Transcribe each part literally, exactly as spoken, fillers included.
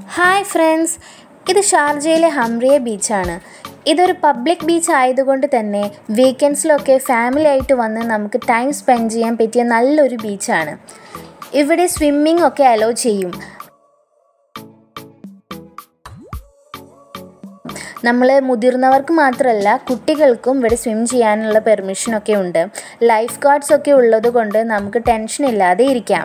Hi friends, ഇത് ഷാർജയിലെ ഹംറിയ ബീച്ചാണ്. ഇതൊരു പബ്ലിക് ബീച്ച് ആയതുകൊണ്ട് തന്നെ വീക്കെൻഡ്സിലൊക്കെ ഫാമിലി ആയിട്ട് വന്ന് നമുക്ക് ടൈം സ്പെൻഡ് ചെയ്യാൻ പറ്റിയ നല്ലൊരു ബീച്ചാണ്. ഇവിടെ സ്വിമ്മിംഗ് ഒക്കെ അലോ ചെയ്യും. നമ്മൾ മുതിർന്നവർക്ക് മാത്രമല്ല കുട്ടികൾക്കും ഇവിടെ സ്വിം ചെയ്യാനുള്ള പെർമിഷനൊക്കെ ഉണ്ട്. ലൈഫ് ഗാർഡ്സ് ഒക്കെ ഉള്ളത് കൊണ്ട് നമുക്ക് ടെൻഷൻ ഇല്ലാതെ ഇരിക്കാം.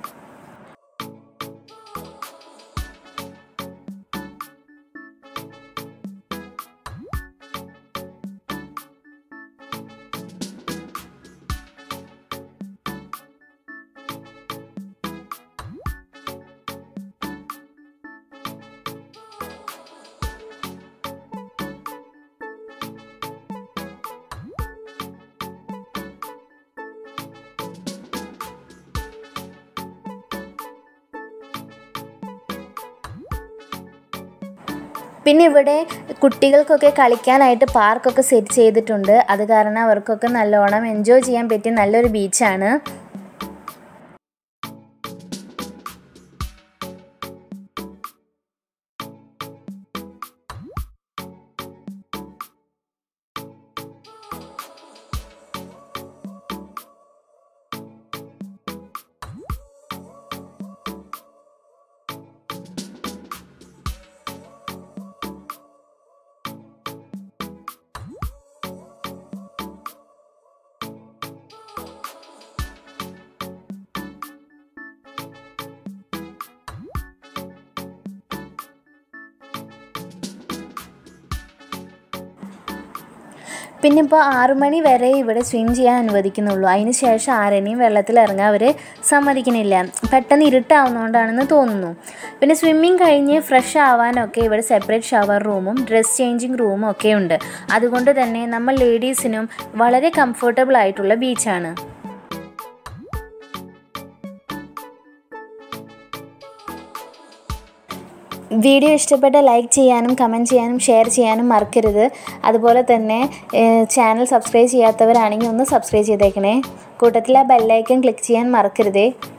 പിന്നെ ഇവിടെ കുട്ടികൾക്കൊക്കെ കളിക്കാനായിട്ട് പാർക്കൊക്കെ സെറ്റ് ചെയ്തിട്ടുണ്ട്. അത് കാരണം അവർക്കൊക്കെ നല്ലോണം എൻജോയ് ചെയ്യാൻ പറ്റിയ നല്ലൊരു ബീച്ചാണ്. പിന്നെ ഇപ്പോൾ ആറു മണി വരെ ഇവിടെ സ്വിം ചെയ്യാൻ അനുവദിക്കുന്നുള്ളൂ. അതിന് ശേഷം ആരെയും വെള്ളത്തിൽ ഇറങ്ങാൻ അവർ സമ്മതിക്കുന്നില്ല. പെട്ടെന്ന് ഇരുട്ടാവുന്നതുകൊണ്ടാണെന്ന് തോന്നുന്നു. പിന്നെ സ്വിമ്മിങ് കഴിഞ്ഞ് ഫ്രഷ് ആവാനൊക്കെ ഇവിടെ സെപ്പറേറ്റ് ഷവർ റൂമും ഡ്രസ് ചേഞ്ചിങ് റൂമും ഒക്കെ ഉണ്ട്. അതുകൊണ്ട് തന്നെ നമ്മൾ ലേഡീസിനും വളരെ കംഫർട്ടബിൾ ആയിട്ടുള്ള ബീച്ചാണ്. വീഡിയോ ഇഷ്ടപ്പെട്ട ലൈക്ക് ചെയ്യാനും കമൻറ്റ് ചെയ്യാനും ഷെയർ ചെയ്യാനും മറക്കരുത്. അതുപോലെ തന്നെ ചാനൽ സബ്സ്ക്രൈബ് ചെയ്യാത്തവരാണെങ്കിൽ ഒന്ന് സബ്സ്ക്രൈബ് ചെയ്തേക്കണേ. കൂട്ടത്തിൽ ആ ബെല്ലൈക്കൺ ക്ലിക്ക് ചെയ്യാൻ മറക്കരുതേ.